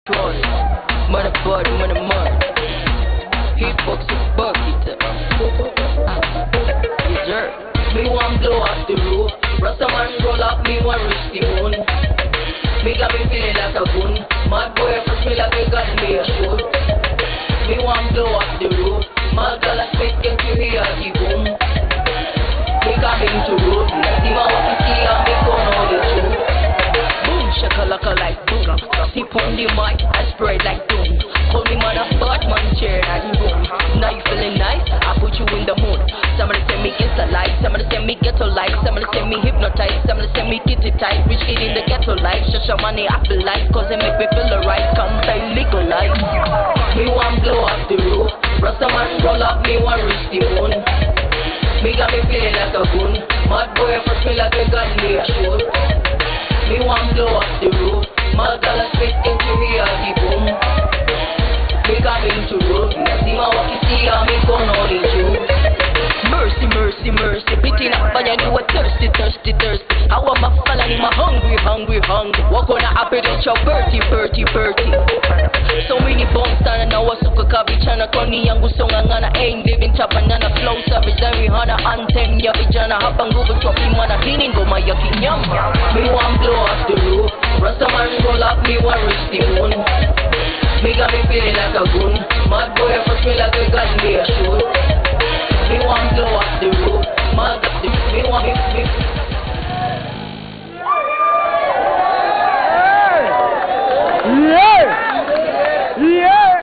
Trolley, motherboard, mother. He fucks a bucket. Yes, sir. Me want blow up the roof. Rastaman roll up, me want reach the moon. Me got me feeling like a goon. Mad boy first me like a gun, me a shoot. Me want blow up the roof. Mad girl a spit, get you hear the boom. Me got me into road. See my walkie see and me gun all the truth. Boom, shakalaka like boom. Tip on the mic, I spread like doom. Call me mother Batman chair at the room. Now you feeling nice, I put you in the mood. Somebody say me insta life, somebody say me ghetto life, somebody say me hypnotized, somebody say me kitty tight. Rich kid in the ghetto life, shasha money I feel like, cause it make me feel alright. Come say legalize. Me want blow up the roof. Rastaman roll up, me want reach the moon. Me got me feeling like a goon. Mad boy first me like a gun, me a shoot. Me want blow up the roof. Mad girl a spit into me a the boom. Me got me into road. See my walkie see and me gun all in you. Mercy, mercy, mercy. Picking up by you a thirsty. How am I falling? I'm hungry. Walk on a appetite, your berty. So many bombs stand now a suka kabichana Tony yangu songa ngana ain't living chapanana flow savage then we hana anthem ya vijana hapa nguvu chopi mana hini ngoma ya kinyama. Me want blow up the roof. Rastaman roll up, me want reach the moon. Me got me feeling like a goon. Mad boy first me like a gun, me a shoot.